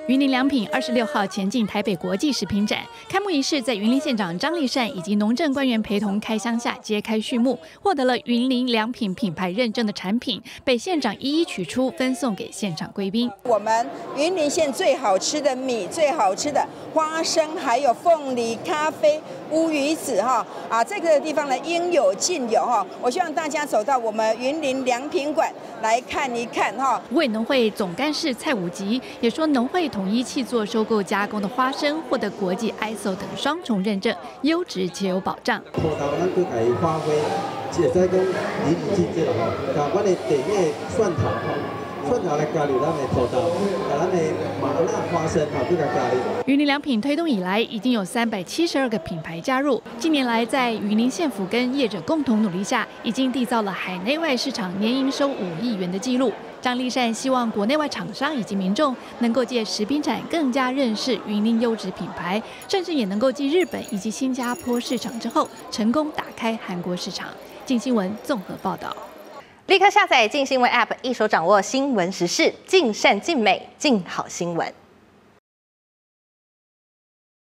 云林良品26号前进台北国际食品展，开幕仪式在云林县长张丽善以及农政官员陪同开箱下揭开序幕，获得了云林良品品牌认证的产品被县长一一取出，分送给现场贵宾。 我们云林县最好吃的米、最好吃的花生，还有凤梨、咖啡、乌鱼子这个地方呢应有尽有我希望大家走到我们云林良品馆来看一看虎尾农会总干事蔡武吉也说，农会统一契作收购加工的花生，获得国际 ISO 等双重认证，优质且有保障。 葡萄咱佫家己发挥，会使讲淋漓尽致把阮的地面蒜头蒜头来加入咱的葡萄，把咱的麻辣花生佫加加入。 云林良品推动以来，已经有372个品牌加入。近年来，在云林县府跟业者共同努力下，已经缔造了海内外市场年营收5亿元的纪录。张丽善希望国内外厂商以及民众能够借食品展更加认识云林优质品牌，甚至也能够继日本以及新加坡市场之后，成功打开韩国市场。镜新闻综合报道。 立刻下载镜新闻 App， 一手掌握新闻时事，尽善尽美，尽好新闻。